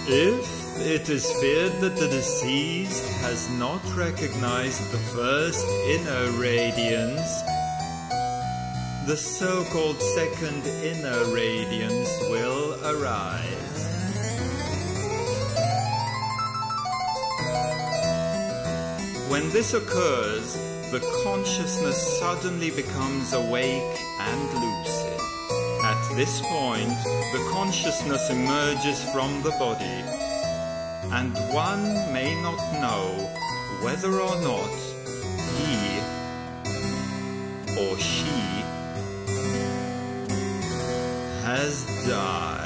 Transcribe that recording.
If it is feared that the deceased has not recognized the first inner radiance, the so-called second inner radiance will arise. When this occurs, the consciousness suddenly becomes awake and lucid. At this point, the consciousness emerges from the body, and one may not know whether or not he or she has died.